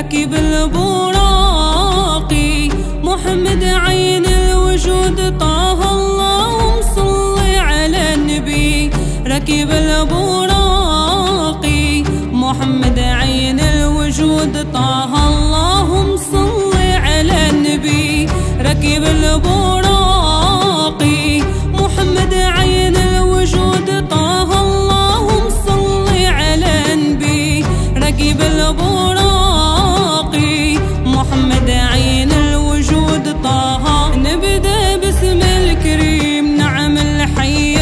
ركب البراقي محمد عين الوجود طه اللهم صل على النبي. ركب البراقي محمد عين الوجود طه اللهم صل على النبي. ركب البراقي محمد عين الوجود طه اللهم صل على النبي. ركب البراقي محمد عين الوجود طه. نبدأ باسم الكريم نعم الحي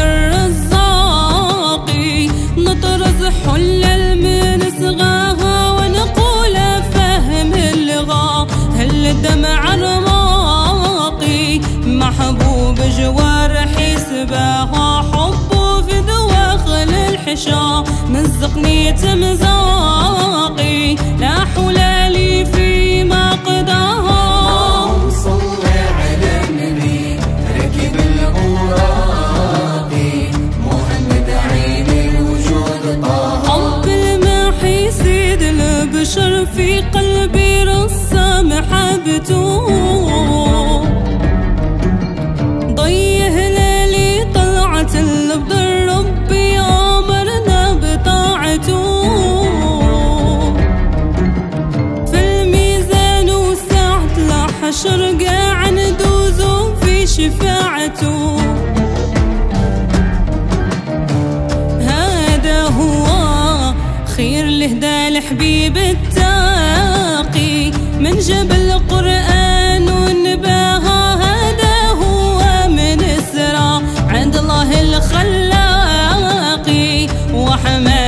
الرزاقي نطرز حل المنسغاها ونقول فهم اللغة. هل الدمع الرماقي محبوب جوارحي سباها حبه في دواخل الحشا مزقني تمزاقي لا حول لي فيما قداها. اللهم صل على النبي. ركب البراقي محمد عين الوجود طه. قبل ما حيسيد البشر في قلبي رسم محبته ضيه ليلي طلعت البدر ربي امرنا بطاعته. في الميزان وساعة الحشر قاع ندوزه في شفاعته. هذا هو خير لهدى الحبيب التاقي من جبل القرآن والنباها. هذا هو من السرى عند الله الخلاقي وحماه